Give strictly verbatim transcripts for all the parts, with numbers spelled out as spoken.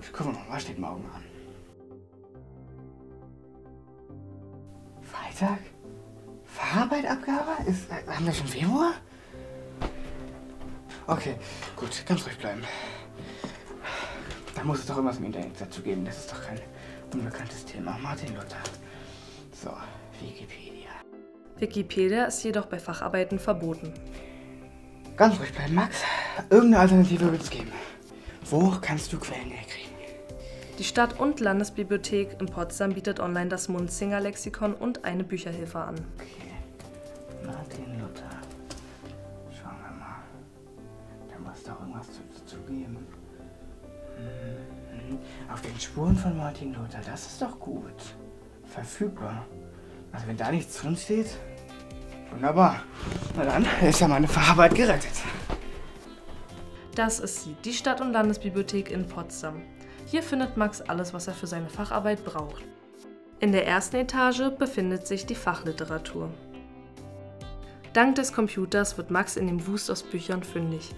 gut, gucken wir mal, was steht morgen an? Freitag? Fahrarbeitabgabe? Ist, äh, haben wir schon Februar? Okay, gut, ganz ruhig bleiben. Da muss es doch irgendwas im Internet dazu geben. Das ist doch kein unbekanntes Thema. Martin Luther. So, Wikipedia. Wikipedia ist jedoch bei Facharbeiten verboten. Ganz ruhig bleiben, Max. Irgendeine Alternative wird es geben. Wo kannst du Quellen herkriegen? Die Stadt- und Landesbibliothek in Potsdam bietet online das Munzinger-Lexikon und eine Bücherhilfe an. Okay, Martin Luther. Schauen wir mal. Da muss doch irgendwas zu, zu geben. Mhm. Auf den Spuren von Martin Luther, das ist doch gut. Verfügbar. Also wenn da nichts drin steht, wunderbar. Na dann ist ja meine Fahrarbeit gerettet. Das ist sie, die Stadt- und Landesbibliothek in Potsdam. Hier findet Max alles, was er für seine Facharbeit braucht. In der ersten Etage befindet sich die Fachliteratur. Dank des Computers wird Max in dem Wust aus Büchern fündig.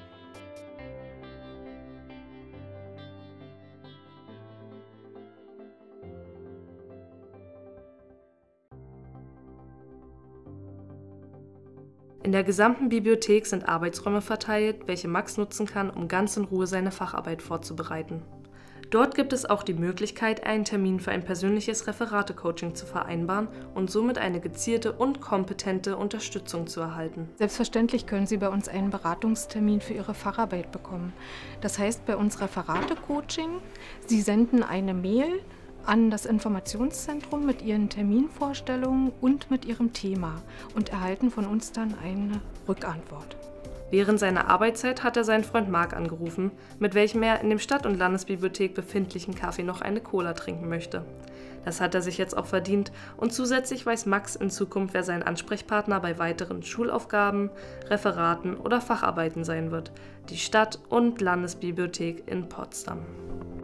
In der gesamten Bibliothek sind Arbeitsräume verteilt, welche Max nutzen kann, um ganz in Ruhe seine Facharbeit vorzubereiten. Dort gibt es auch die Möglichkeit, einen Termin für ein persönliches Referate-Coaching zu vereinbaren und somit eine gezielte und kompetente Unterstützung zu erhalten. Selbstverständlich können Sie bei uns einen Beratungstermin für Ihre Facharbeit bekommen. Das heißt bei uns Referate-Coaching. Sie senden eine Mail an das Informationszentrum mit Ihren Terminvorstellungen und mit Ihrem Thema und erhalten von uns dann eine Rückantwort. Während seiner Arbeitszeit hat er seinen Freund Marc angerufen, mit welchem er in dem Stadt- und Landesbibliothek befindlichen Kaffee noch eine Cola trinken möchte. Das hat er sich jetzt auch verdient und zusätzlich weiß Max in Zukunft, wer sein Ansprechpartner bei weiteren Schulaufgaben, Referaten oder Facharbeiten sein wird. Die Stadt- und Landesbibliothek in Potsdam.